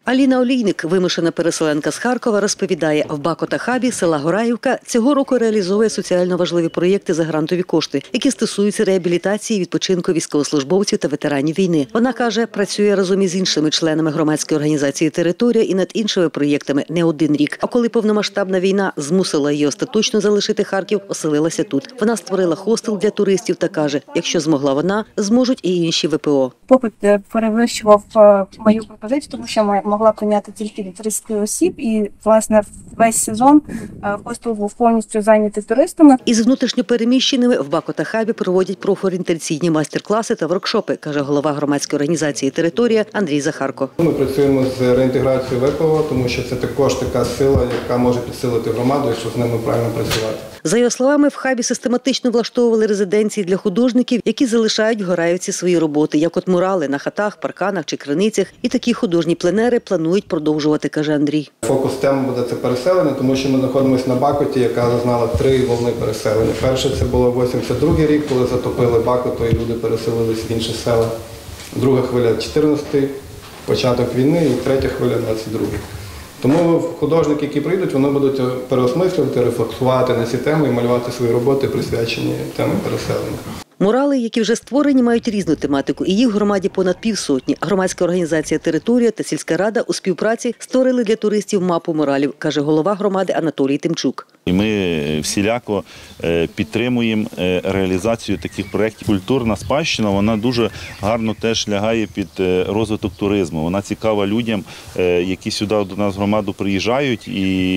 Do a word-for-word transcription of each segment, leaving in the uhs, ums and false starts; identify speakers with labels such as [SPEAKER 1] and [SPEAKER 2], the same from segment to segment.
[SPEAKER 1] Аліна Олійник, вимушена переселенка з Харкова, розповідає, в Бакота-Хабі села Гораївка цього року реалізовує соціально важливі проєкти за грантові кошти, які стосуються реабілітації і відпочинку військовослужбовців та ветеранів війни. Вона каже, працює разом із іншими членами громадської організації «Територія» і над іншими проєктами не один рік. А коли повномасштабна війна змусила її остаточно залишити Харків, оселилася тут. Вона створила хостел для туристів та каже, якщо змогла вона, зможуть і інші ВПО.
[SPEAKER 2] Попит перевищував мою пропозицію, тому що могла прийняти тільки до тридцять осіб, і, власне, весь сезон хостел був повністю зайнятий туристами.
[SPEAKER 1] Із внутрішньопереміщеними в Бакота-Хабі проводять профорієнтаційні майстер-класи та воркшопи, каже голова громадської організації «Територія» Андрій Захарко.
[SPEAKER 3] Ми працюємо з реінтеграцією ВПО, тому що це також така сила, яка може підсилити громаду, якщо з ними правильно працювати.
[SPEAKER 1] За його словами, в хабі систематично влаштовували резиденції для художників, які залишають в Гораївці свої роботи, як от мурали на хатах, парканах чи криницях. І такі художні пленери планують продовжувати, каже Андрій.
[SPEAKER 3] Фокус теми буде це переселення, тому що ми знаходимося на Бакоті, яка зазнала три волни переселення. Перше це було вісімдесят другий рік, коли затопили Бакоту і люди переселились в інші села. Друга хвиля – чотирнадцятий, початок війни, і третя хвиля – двадцять другий. Тому художники, які прийдуть, вони будуть переосмислювати, рефлексувати на ці теми і малювати свої роботи, присвячені темі переселення.
[SPEAKER 1] Мурали, які вже створені, мають різну тематику, і їх в громаді понад півсотні. Громадська організація «Територія» та сільська рада у співпраці створили для туристів мапу муралів, каже голова громади Анатолій Тимчук.
[SPEAKER 4] І ми всіляко підтримуємо реалізацію таких проєктів. Культурна спадщина, вона дуже гарно теж лягає під розвиток туризму. Вона цікава людям, які сюди до нас в громаду приїжджають,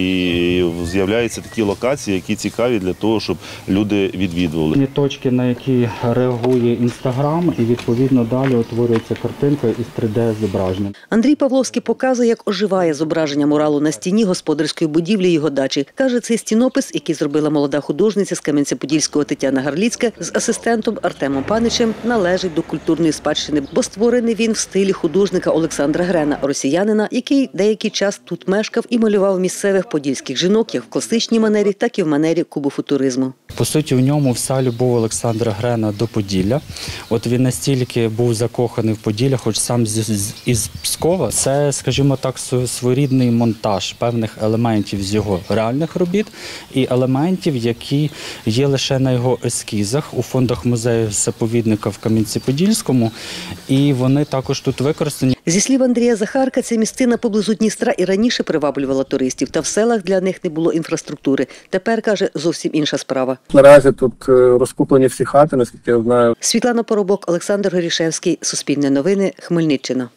[SPEAKER 4] і з'являються такі локації, які цікаві для того, щоб люди відвідували.
[SPEAKER 5] Є точки, на які реагує Інстаграм, і відповідно далі утворюється картинка із три де зображенням.
[SPEAKER 1] Андрій Павловський показує, як оживає зображення муралу на стіні господарської будівлі його дачі. Каже, цей стінопис, який зробила молода художниця з Кам'янця-Подільського Тетяна Гарліцька з асистентом Артемом Паничем, належить до культурної спадщини, бо створений він в стилі художника Олександра Грена, росіянина, який деякий час тут мешкав і малював місцевих подільських жінок як в класичній манері, так і в манері кубофутуризму.
[SPEAKER 5] По суті, в ньому вся любов Олександра Грена до Поділля. От він настільки був закоханий в Поділля, хоч сам з, із Пскова. Це, скажімо так, своєрідний монтаж певних елементів з його реальних робіт і елементів, які є лише на його ескізах у фондах музею-заповідника в Кам'янці-Подільському, і вони також тут використані.
[SPEAKER 1] Зі слів Андрія Захарка, ця місцина поблизу Дністра і раніше приваблювала туристів, та в селах для них не було інфраструктури. Тепер, каже, зовсім інша справа.
[SPEAKER 6] Наразі тут розкуплені всі хати, наскільки я знаю.
[SPEAKER 1] Світлана Поробок, Олександр Горішевський, Суспільне новини, Хмельниччина.